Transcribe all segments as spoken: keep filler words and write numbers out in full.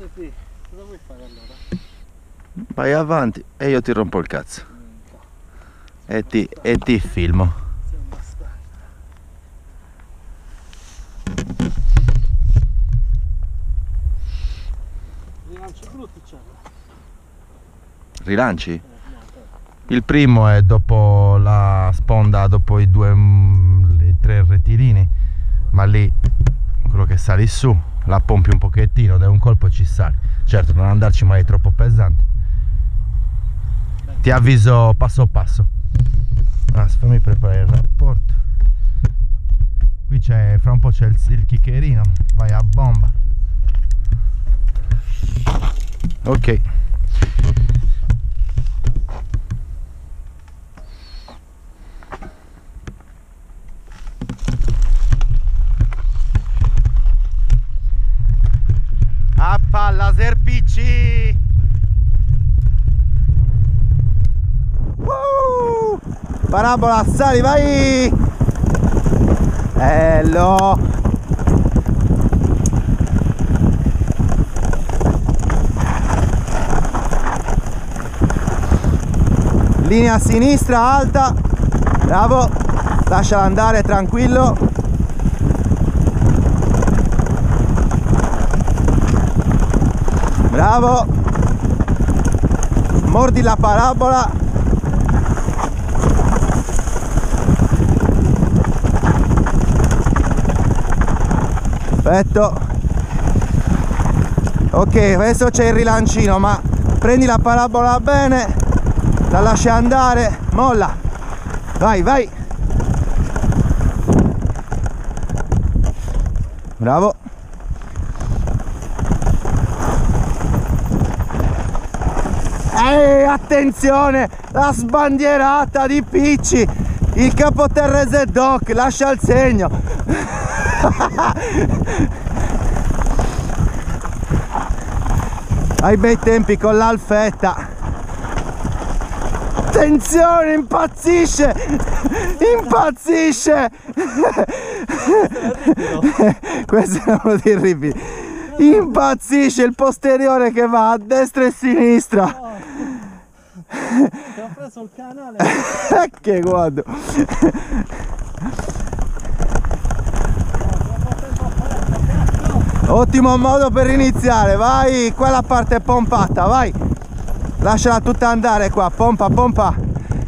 Sì, cosa vuoi fare allora? Vai avanti e io ti rompo il cazzo. E ti, e ti filmo. Sei un bastardo. Rilanci brutti c'è. Rilanci? Eh, no, certo. Il primo è dopo la sponda, dopo i due, mm, i tre retirini, ma lì quello che sali su, la pompi un pochettino, da un colpo ci sali. Certo, non andarci mai troppo pesante. Beh, Ti avviso passo passo. Ah, fammi preparare il rapporto. Qui c'è, fra un po' c'è il, il chiccherino, vai a bomba. Ok. Appa laser P C. Uh! Parabola, sali, vai! Bello! Linea a sinistra alta, bravo, lasciala andare tranquillo. Bravo, mordi la parabola. Perfetto. Ok, adesso c'è il rilancino, ma prendi la parabola bene, la lasci andare, molla, vai, vai. Bravo. Ehi, attenzione, la sbandierata di Picci, il capoterra Z-Doc, lascia il segno. Ai bei tempi con l'alfetta. Attenzione, impazzisce, impazzisce. Questo è uno dei ripidi. Impazzisce il posteriore che va a destra e a sinistra. Ti ho preso il canale. Che guardo. Ottimo modo per iniziare, vai, qua la parte pompata, vai. Lasciala tutta andare qua, pompa, pompa.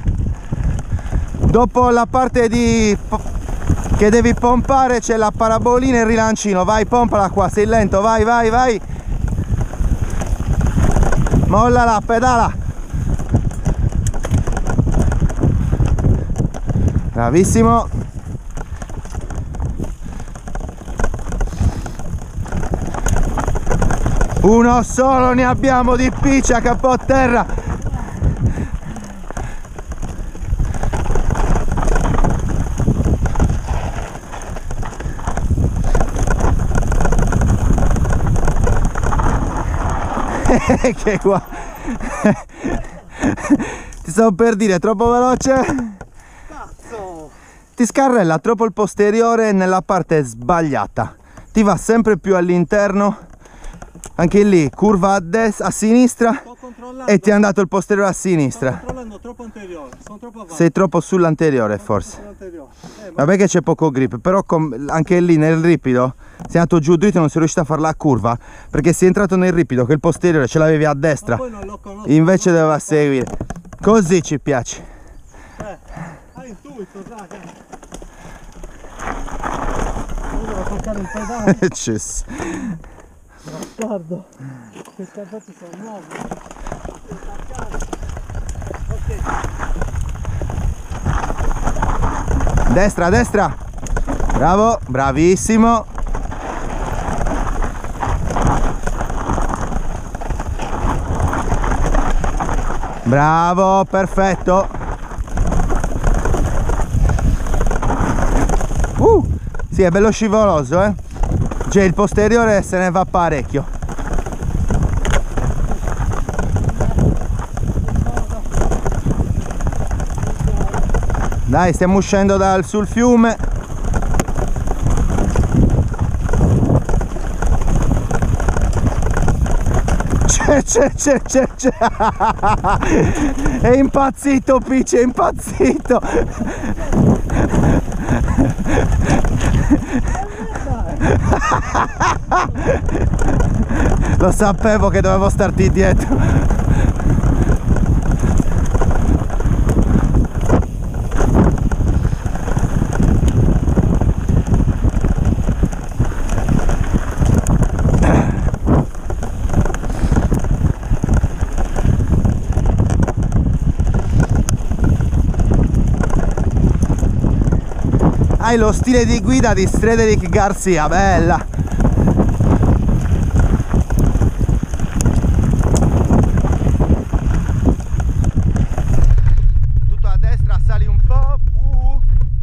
Dopo la parte di che devi pompare c'è la parabolina e il rilancino, vai, pompala qua, sei lento, vai, vai, vai. Mollala, pedala. Bravissimo. Uno solo ne abbiamo di piccia, capo terra. Che qua. Ti stavo per dire, troppo veloce. Cazzo! Ti scarrella troppo il posteriore nella parte sbagliata. Ti va sempre più all'interno. Anche lì, curva a destra, a sinistra e ti è andato il posteriore a sinistra. Sto controllando troppo anteriore, sono troppo avanti. Sei troppo sull'anteriore forse. Eh, Vabbè che c'è poco grip, però anche lì nel ripido sei andato giù dritto e non sei riuscito a fare la curva perché sei entrato nel ripido che il posteriore ce l'avevi a destra, invece doveva seguire. Così ci piace. Eh, hai intuito, dai. Devo toccare il pedale. Cess. Bastardo, questi scarpette sono nuovi. Ok. Destra, destra. Bravo, bravissimo. Bravo, perfetto. Uh, sì, è bello scivoloso, eh. Cioè il posteriore se ne va parecchio. Dai, stiamo uscendo dal sul fiume. c'è, c'è, c'è, c'è, c'è. È impazzito Peach, è impazzito. Lo sapevo che dovevo starti dietro. Hai lo stile di guida di Frederic Garcia, bella. Tutto a destra, sali un po'. Uh.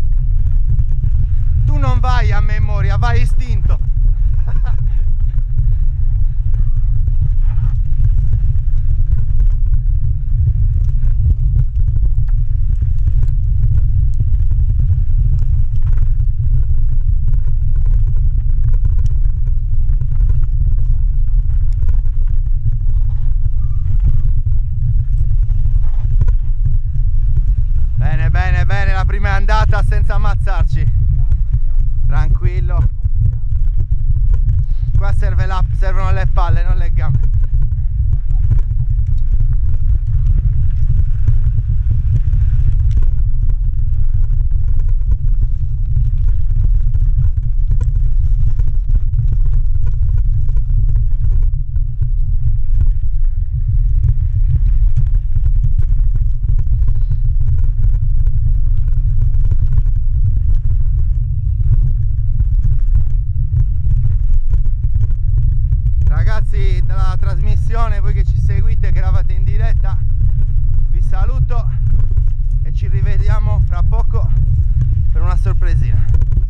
Tu non vai a memoria, vai istinto. Bene, bene, bene, la prima è andata senza ammazzarci. Tranquillo. Qua serve la, servono le palle, non le gambe. Ragazzi della trasmissione, voi che ci seguite, che eravate in diretta, vi saluto e ci rivediamo fra poco per una sorpresina.